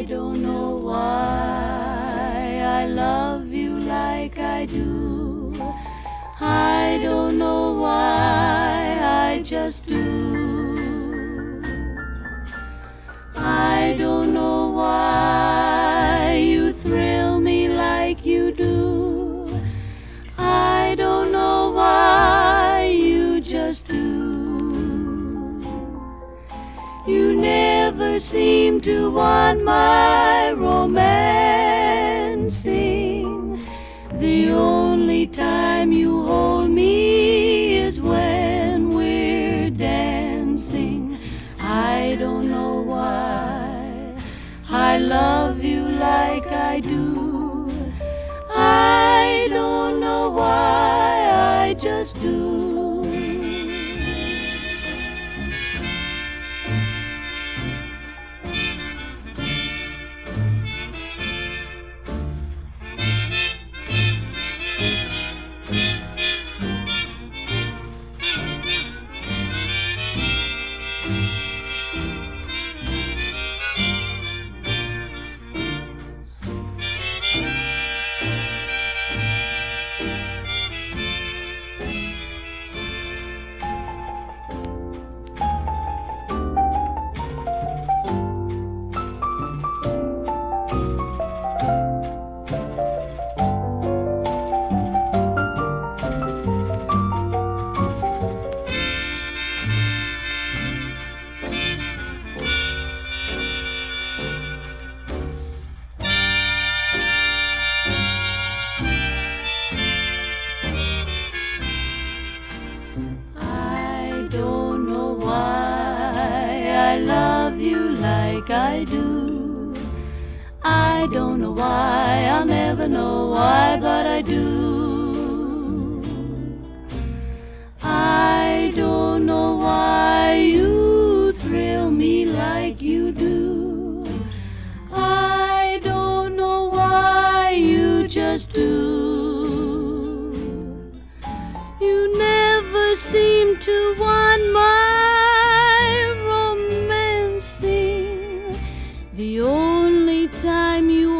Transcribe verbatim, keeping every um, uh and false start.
don't know why I love you like I do. I don't know why, I just do. I don't know why you thrill me like you do. I don't know why, you just do. You never seem to want my romancing. The only time you hold me is when we're dancing. I don't know why I love you like I do. I don't know why, I just do. I don't know why I love you like I do. I don't know why, I'll never know why, but I do. I don't know why you thrill me like you do. I don't know why, you just do. You never seem to want my romancing. The only time you